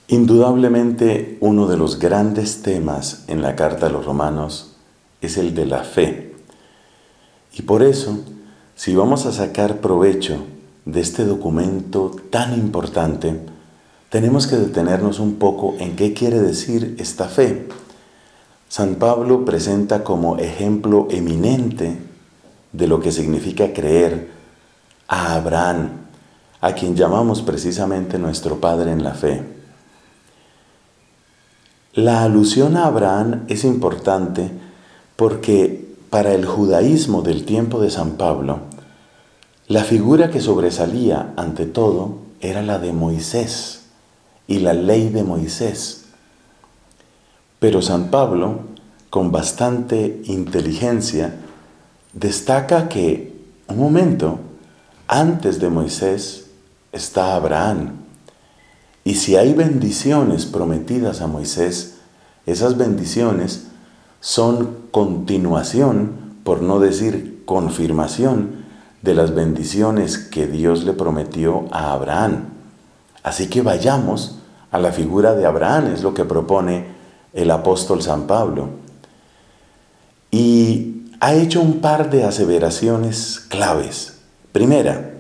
Indudablemente uno de los grandes temas en la carta a los romanos es el de la fe. Y por eso, si vamos a sacar provecho de este documento tan importante, tenemos que detenernos un poco en qué quiere decir esta fe. San Pablo presenta como ejemplo eminente de lo que significa creer a Abraham, a quien llamamos precisamente nuestro padre en la fe. La alusión a Abraham es importante porque para el judaísmo del tiempo de San Pablo, la figura que sobresalía ante todo era la de Moisés y la ley de Moisés. Pero San Pablo, con bastante inteligencia, destaca que, un momento, antes de Moisés está Abraham. Y si hay bendiciones prometidas a Moisés, esas bendiciones son continuación, por no decir confirmación, de las bendiciones que Dios le prometió a Abraham. Así que vayamos a la figura de Abraham, es lo que propone el apóstol San Pablo. Y ha hecho un par de aseveraciones claves. Primera,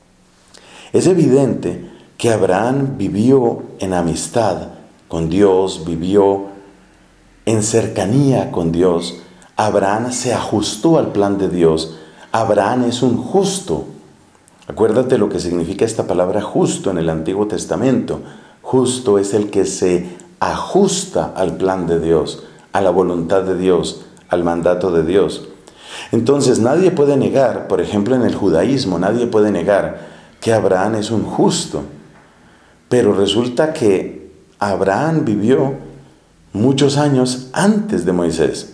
es evidente que Abraham vivió en amistad con Dios, vivió en cercanía con Dios. Abraham se ajustó al plan de Dios. Abraham es un justo. Acuérdate lo que significa esta palabra justo en el Antiguo Testamento. Justo es el que se ajusta al plan de Dios, a la voluntad de Dios, al mandato de Dios. Entonces nadie puede negar, por ejemplo en el judaísmo, nadie puede negar que Abraham es un justo. Pero resulta que Abraham vivió muchos años antes de Moisés.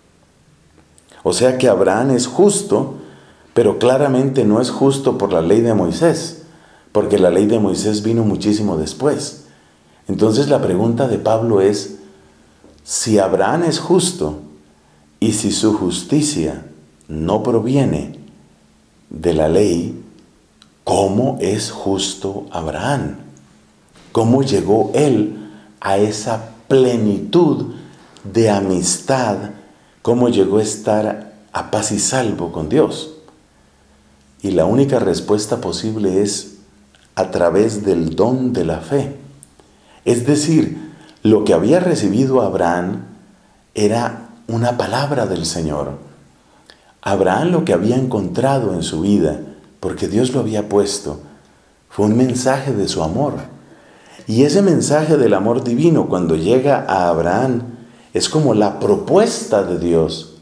O sea que Abraham es justo, pero claramente no es justo por la ley de Moisés, porque la ley de Moisés vino muchísimo después. Entonces la pregunta de Pablo es, si Abraham es justo y si su justicia no proviene de la ley, ¿cómo es justo Abraham? ¿Cómo llegó él a esa plenitud de amistad? ¿Cómo llegó a estar a paz y salvo con Dios? Y la única respuesta posible es a través del don de la fe. Es decir, lo que había recibido Abraham era una palabra del Señor. Abraham lo que había encontrado en su vida, porque Dios lo había puesto, fue un mensaje de su amor. Y ese mensaje del amor divino, cuando llega a Abraham, es como la propuesta de Dios.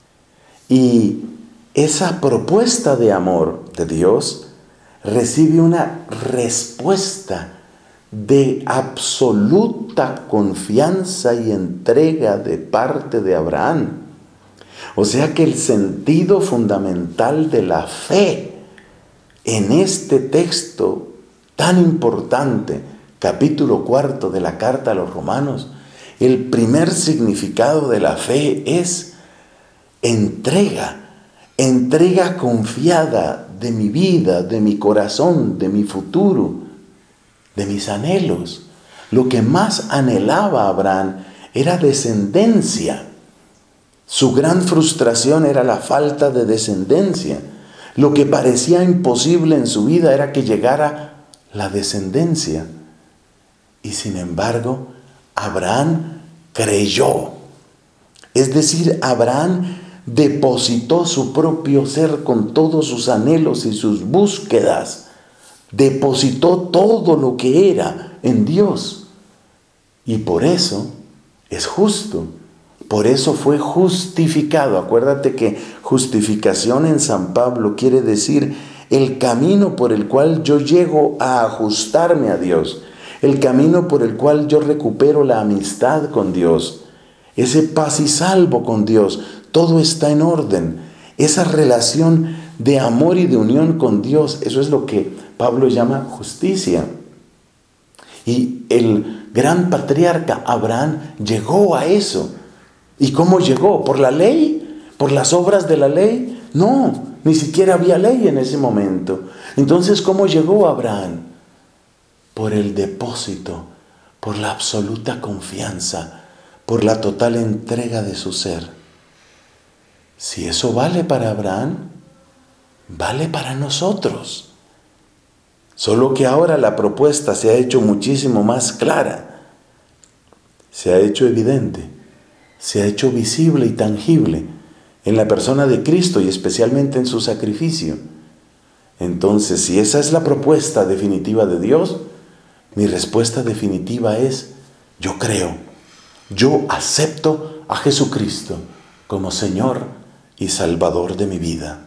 Y esa propuesta de amor de Dios recibe una respuesta de absoluta confianza y entrega de parte de Abraham. O sea que el sentido fundamental de la fe en este texto tan importante, capítulo 4 de la carta a los romanos, el primer significado de la fe es entrega confiada de mi vida, de mi corazón, de mi futuro, de mis anhelos. Lo que más anhelaba Abraham era descendencia. Su gran frustración era la falta de descendencia. Lo que parecía imposible en su vida era que llegara la descendencia. Y sin embargo, Abraham creyó. Es decir, Abraham depositó su propio ser con todos sus anhelos y sus búsquedas. Depositó todo lo que era en Dios. Y por eso es justo. Por eso fue justificado. Acuérdate que justificación en San Pablo quiere decir el camino por el cual yo llego a ajustarme a Dios. El camino por el cual yo recupero la amistad con Dios. Ese paz y salvo con Dios. Todo está en orden. Esa relación de amor y de unión con Dios. Eso es lo que Pablo llama justicia. Y el gran patriarca Abraham llegó a eso. ¿Y cómo llegó? ¿Por la ley? ¿Por las obras de la ley? No, ni siquiera había ley en ese momento. Entonces, ¿cómo llegó Abraham? Por el depósito, por la absoluta confianza, por la total entrega de su ser. Si eso vale para Abraham, vale para nosotros. Solo que ahora la propuesta se ha hecho muchísimo más clara, se ha hecho evidente, se ha hecho visible y tangible en la persona de Cristo y especialmente en su sacrificio. Entonces, si esa es la propuesta definitiva de Dios, mi respuesta definitiva es: yo creo, yo acepto a Jesucristo como Señor y Salvador de mi vida.